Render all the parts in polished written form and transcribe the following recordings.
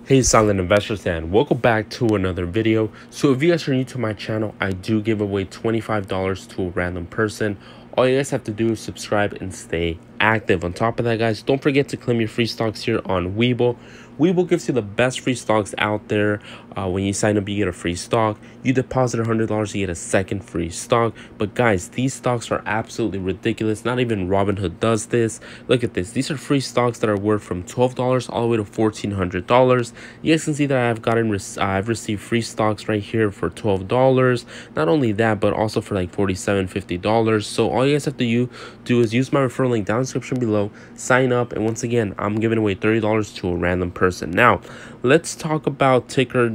Hey silent investors, and welcome back to another video. So if you guys are new to my channel, I do give away $25 to a random person. All you guys have to do is subscribe and stay active. On top of that, guys, don't forget to claim your free stocks here on Webull. Webull gives you the best free stocks out there. When you sign up, you get a free stock. You deposit $100, you get a second free stock. But guys, these stocks are absolutely ridiculous. Not even Robinhood does this. Look at this. These are free stocks that are worth from $12 all the way to $1,400. You guys can see that I've received free stocks right here for $12. Not only that, but also for like $47, $50. So all you guys have to do is use my referral link down in the description below, sign up, and once again, I'm giving away $30 to a random person. Now, let's talk about ticker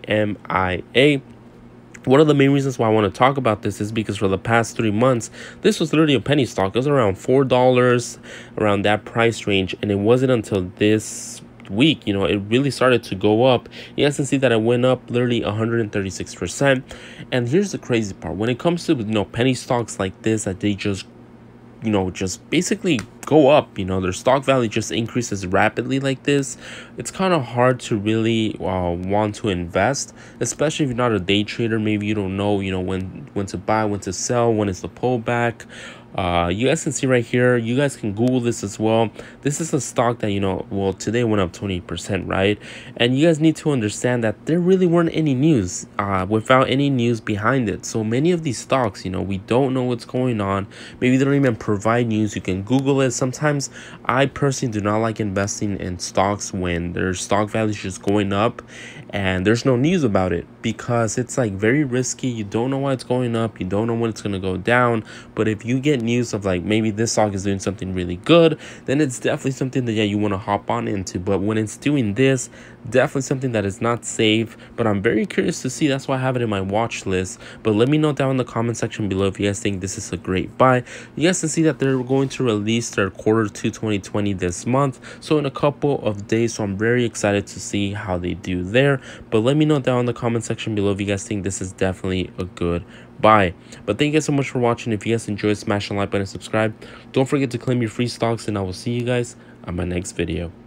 JMIA. One of the main reasons why I want to talk about this is because for the past 3 months, this was literally a penny stock. It was around $4, around that price range, and it wasn't until this week, it really started to go up. You guys can see that it went up literally 136%. And here's the crazy part: when it comes to penny stocks like this, that they just basically go up, their stock value just increases rapidly like this, it's kind of hard to really want to invest, especially if you're not a day trader. Maybe you don't know when to buy, when to sell, when is the pullback. You guys can see right here, you guys can Google this as well. This is a stock that well, today went up 20%, right? And you guys need to understand that there really weren't any news without any news behind it. So many of these stocks, we don't know what's going on. Maybe they don't even provide news. You can Google it. Sometimes I personally do not like investing in stocks when their stock value is just going up and there's no news about it, because it's like very risky. You don't know why it's going up, you don't know when it's going to go down. But if you get news of like maybe this stock is doing something really good, then it's definitely something that you want to hop on into. But when it's doing this, definitely something that is not safe. But I'm very curious to see, that's why I have it in my watch list. But let me know down in the comment section below if you guys think this is a great buy. You guys can see that they're going to release their Q2 2020 this month, so in a couple of days. So I'm very excited to see how they do there. But let me know down in the comment section below if you guys think this is definitely a good buy. But thank you guys so much for watching. If you guys enjoyed, smash the like button and subscribe. Don't forget to claim your free stocks, and I will see you guys on my next video.